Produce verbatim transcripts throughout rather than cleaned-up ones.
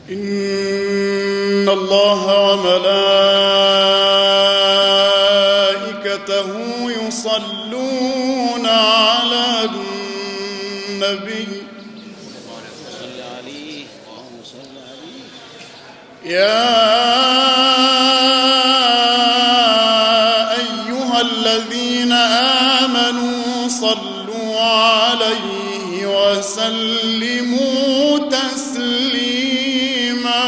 إن الله وملائكته يصلون على النبي يا أيها الذين آمنوا صلوا عليه وسلموا تسليما.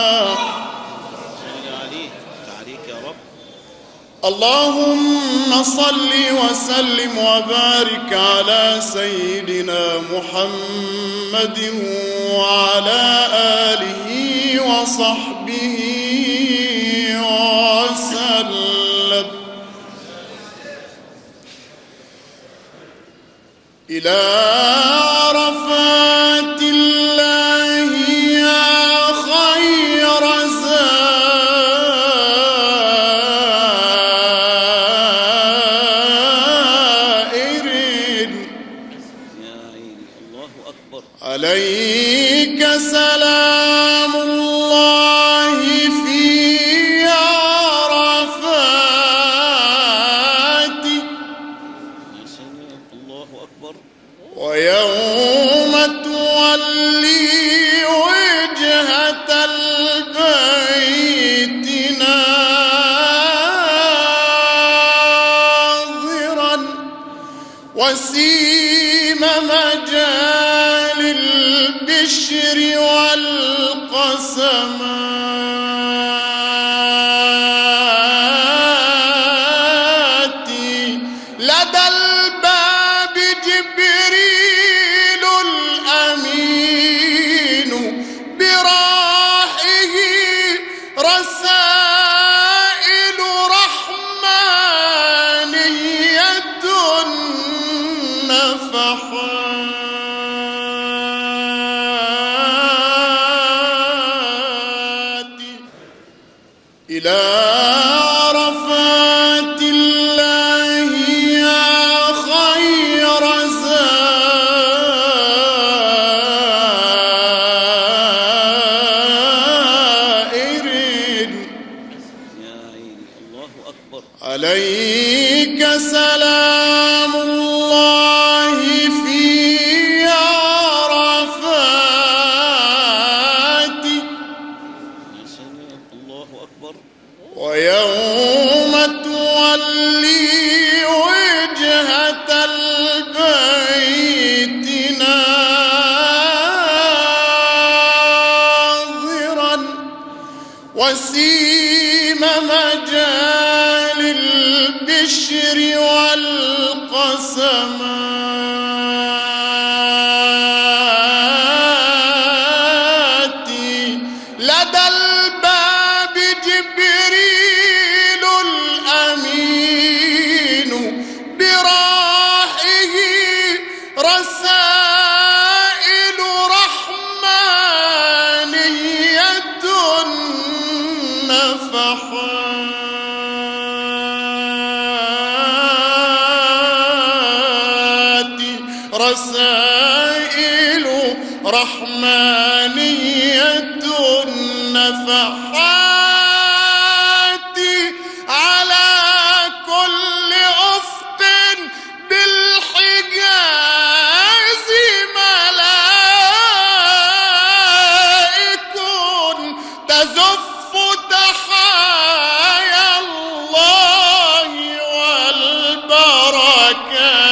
اللهم صل وسلم وبارك على سيدنا محمد وعلى آله وصحبه وسلم. إلى عرفات الله يا خير زائر عليك سلام الله في عرفات ويوم تولي وجهة البيت ناظرا وسيم مجال البشر والقسمات لدى الباب جبريل الأمين براحه رسائل رحمانية نفحات. إلى عرفات الله يا خير زائر عليك سلام الله في عرفات ويوم تولي وجهة البيت ناظرا وسيم مجال البشر والقسمات لدى الباب جبريل الأمين براحه رسائل رحمانية نفحات رسائل رحمانية نفحات على كل أفق بالحجاز ملائك تزف تحايا الله والبركات.